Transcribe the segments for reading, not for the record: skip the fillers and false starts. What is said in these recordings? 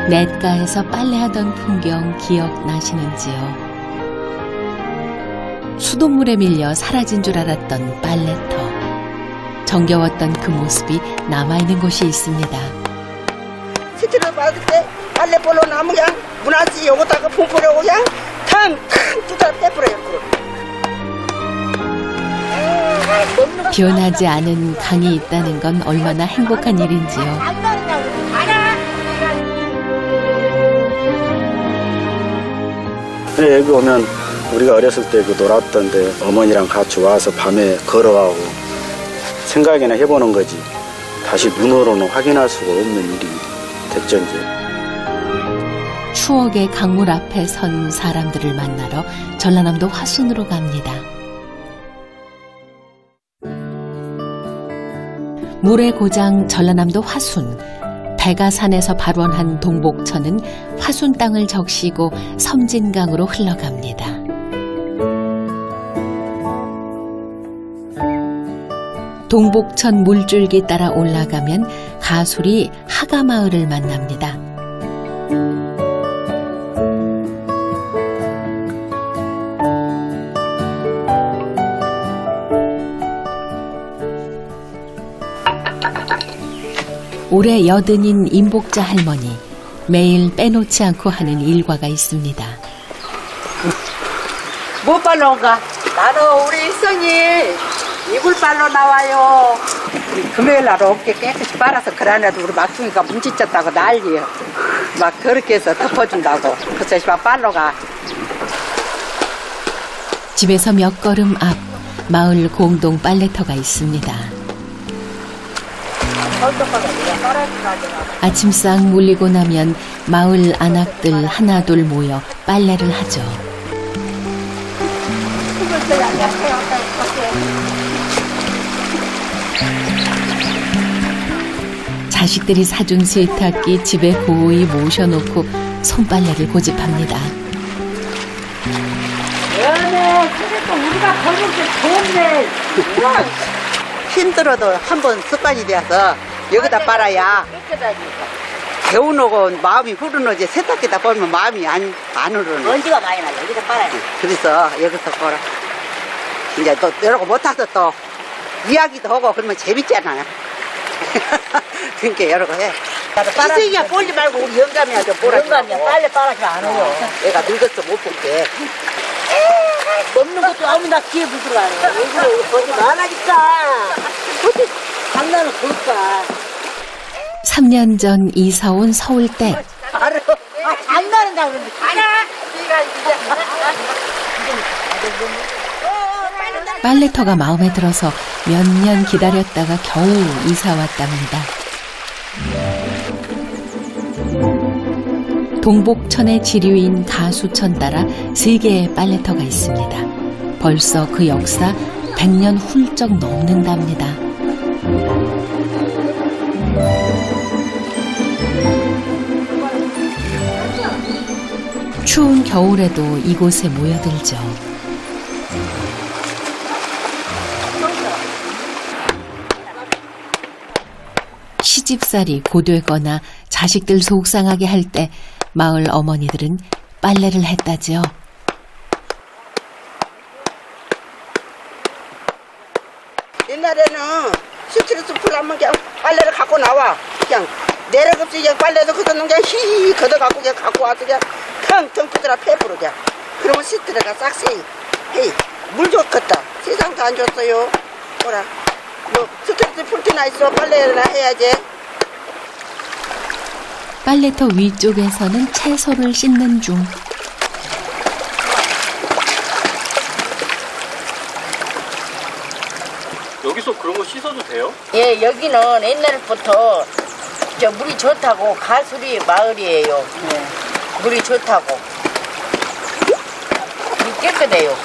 냇가에서 빨래하던 풍경 기억나시는지요? 수돗물에 밀려 사라진 줄 알았던 빨래터. 정겨웠던 그 모습이 남아있는 곳이 있습니다. 스트레스 받을 때 빨래 볼로 나면 그냥 문화지 요거다가 폼뿌려고 그냥 탕 뚜다 빼버려요. 변하지 않은 강이 있다는 건 얼마나 행복한 일인지요. 여기 오면 우리가 어렸을 때 그 놀았던데 어머니랑 같이 와서 밤에 걸어가고 생각이나 해보는 거지. 다시 눈으로는 확인할 수가 없는 일이 됐죠, 이제. 추억의 강물 앞에 선 사람들을 만나러 전라남도 화순으로 갑니다. 물의 고장 전라남도 화순. 백아산에서 발원한 동복천은 화순 땅을 적시고 섬진강으로 흘러갑니다. 동복천 물줄기 따라 올라가면 가수리 하가마을을 만납니다. 올해 80인 임복자 할머니. 매일 빼놓지 않고 하는 일과가 있습니다. 뭐 빨러 온가? 나는 우리 일성이 이불 빨러 나와요. 금요일 날 어깨 깨끗이 빨아서 그라네도 우리 막둥이가 뭉치쳤다고 난리요. 막 그렇게 해서 덮어준다고. 그래서 막 빨러 가. 집에서 몇 걸음 앞 마을 공동 빨래터가 있습니다. 아침상 물리고 나면 마을 아낙들 하나둘 모여 빨래를 하죠. 자식들이 사준 세탁기 집에 고이 모셔놓고 손빨래를 고집합니다. 연애, 그래도 우리가 벌을 게 좋네. 힘들어도 한번 습관이 되어서 여기다 빨아야 개운하고 마음이 후련하지. 세탁기다 빨면 마음이 안 흐르는. 먼지가 많이 나요. 여기다 빨아야 돼. 그래서 여기서 빨아. 이제 또 이러고 못해서 또 이야기도 하고 그러면 재밌잖아요. 그러니까 여러 거 해. 희생이야 꼴지 말고 우리 영감이야 좀 보라. 영감이야 빨래 빨아주면 안 오요. 애가 늙었어 못 볼게. 먹는 것도 아무나 귀에 부들어가네. 왜 그래? 거기 많아니까. 어떻게 장난을 볼까? 3년 전 이사 온 서울댁. 알아. 장난한다고 그러는데. 알아. 빨래터가 마음에 들어서 몇 년 기다렸다가 겨우 이사 왔답니다. 동복천의 지류인 가수천 따라 3개의 빨래터가 있습니다. 벌써 그 역사 100년 훌쩍 넘는답니다. 추운 겨울에도 이곳에 모여들죠. 시집살이 고되거나 자식들 속상하게 할 때 마을 어머니들은 빨래를 했다지요. 옛날에는 스트레스 풀려면 그냥 빨래를 갖고 나와. 그냥 내려급지 그냥 빨래도 걷어놓은 그냥 히히 걷어갖고 그냥 갖고 와서 그냥 텅텅 끄더라 패부로 그냥. 그러면 스트레스가 싹세이. 헤이 물 좋겠다. 세상도 안 좋았어요. 뭐라. 뭐 스트레스 풀 때나 있어 빨래나 해야지. 빨래터 위쪽에서는 채소를 씻는 중. 여기서 그런 거 씻어도 돼요? 예, 여기는 옛날부터 저 물이 좋다고 가수리 마을이에요. 네. 물이 좋다고. 물 깨끗해요.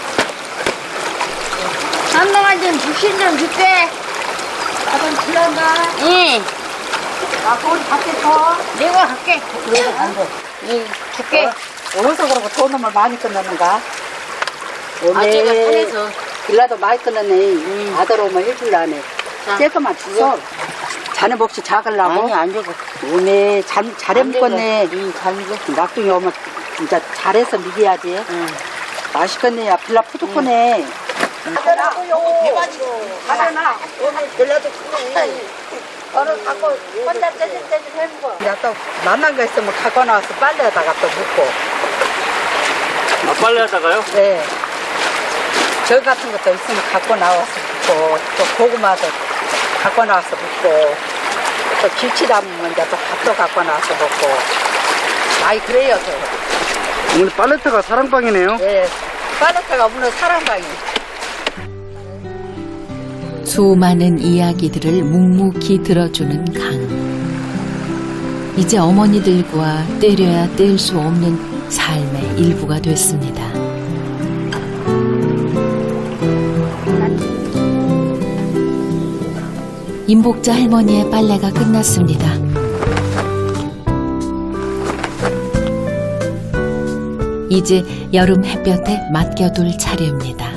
한동안 좀 주신 좀 줄게. 나좀 필요한가? 응. 아, 거기 밖에서. 내가 할게. 그래도 안 돼. 응, 줄게. 어디서 그러고 돈을 많이 끊었는가? 아, 제가 산에서. 빌라도 많이 끊었네. 아들 오면 해줄라네. 쬐끔만 주소. 자네 몫이 작으려고? 아니 안 적어. 오네 잘해 먹겠네. 잘 먹어. 낙둥이 오면 진짜 잘해서 먹여야지. 응. 맛있겠네. 야 빌라 푸드코네. 가져라. 가져라. 빌라도 크네. 너를 갖고 혼자 떼질떼질 해먹어. 야, 또 만난 거 있으면 갖고 나와서 빨래에다가 또 묻고. 아, 빨래하다가요? 네. 절 같은 것도 있으면 갖고 나와서 묻고, 또 고구마도 갖고 나와서 묻고, 또 김치 담으면 이제 또 밥도 갖고 나와서 먹고. 아이, 그래요, 저. 오늘 팔레트가 사랑방이네요. 예. 빨래터가 오늘 사랑방이. 수많은 이야기들을 묵묵히 들어주는 강. 이제 어머니들과 때려야 뗄 수 없는 삶의 일부가 됐습니다. 임복자 할머니의 빨래가 끝났습니다. 이제 여름 햇볕에 맡겨둘 차례입니다.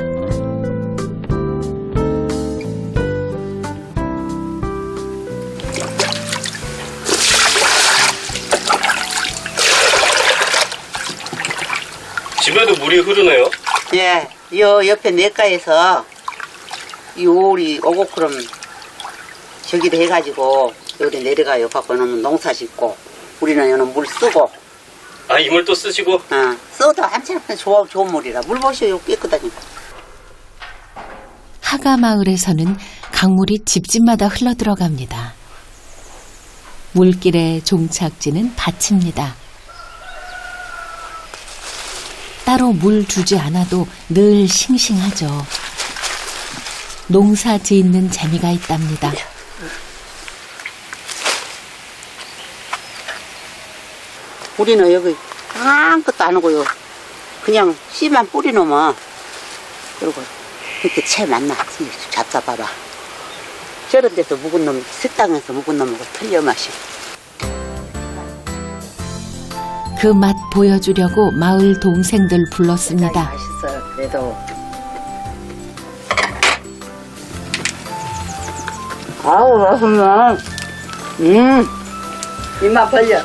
집에도 물이 흐르네요. 예, 요 옆에 냇가에서 이 오리 오곡크럼 저기를 해가지고 여기 내려가요. 갖고 놓으면 농사 짓고 우리는 여는 물 쓰고. 아, 이 물 또 쓰시고? 써도 한참 좋은 물이라. 물 보시오. 깨끗하니. 하가마을에서는 강물이 집집마다 흘러들어갑니다. 물길의 종착지는 밭입니다. 따로 물 주지 않아도 늘 싱싱하죠. 농사 짓는 재미가 있답니다. 우리는 여기 아무것도 안 하고요. 그냥 씨만 뿌리 놓으면 그리고 이렇게 채 많나. 잡다 봐봐. 저런 데서 묵은 놈, 식당에서 묵은 놈하고 틀려 맛이. 그 맛 보여주려고 마을 동생들 불렀습니다. 맛있어요. 그래도. 아우, 맛있네. 입만 벌려.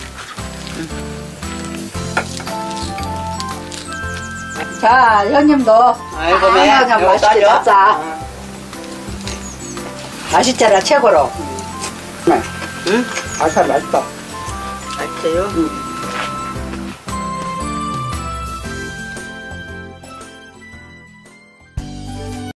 자, 형님도. 아이고, 매. 그냥 맛있게 먹자. 맛있잖아, 최고로. 네. 응? 아살 맛있어. 맛있어요?